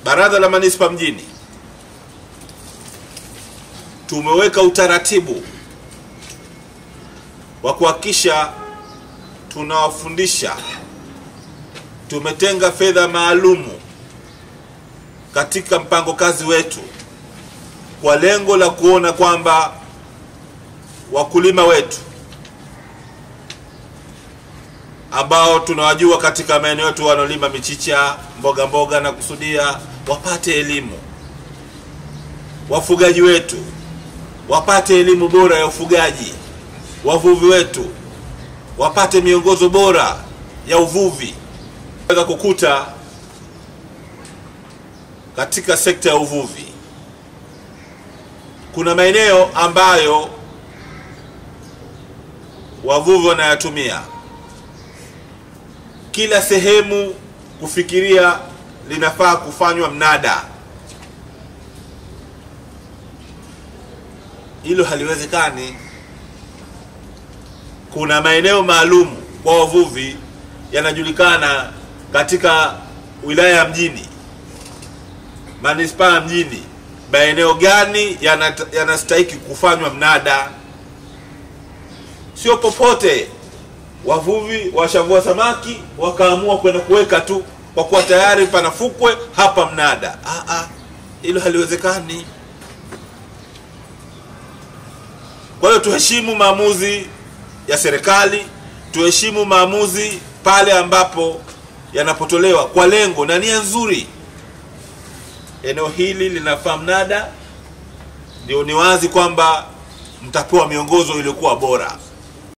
Baraza la Manispaa mjini tumeweka utaratibu wa kuhakikisha tunawafundisha. Tumetenga fedha maalumu katika mpango kazi wetu kwa lengo la kuona kwamba wakulima wetu ambao tunawajua katika maeneo yetu wanaolima michicha, mboga na kusudia wapate elimu. Wafugaji wetu wapate elimu bora ya ufugaji. Wavuvi wetu wapate miongozo bora ya uvuvi. Tunaweza kukuta katika sekta ya uvuvi kuna maeneo ambayo wavuvi wanayatumia. Kila sehemu kufikiria linafaa kufanywa mnada. Hilo haliwezekani. Kuna maeneo maalum kwa wavuvi yanajulikana katika wilaya ya mjini, manispaa mjini, maeneo gani yanastahili kufanywa mnada. Sio popote wavuvi washavua samaki wakaamua kwenda kuweka tu kwa kuwa tayari panafukwe hapa mnada. Hilo haliwezekani. Kwa hiyo tuheshimu maamuzi ya serikali, tuheshimu maamuzi pale ambapo yanapotolewa kwa lengo na nia nzuri. Eneo hili linafaa mnada, ndio ni wazi kwamba mtapewa miongozo iliyokuwa bora.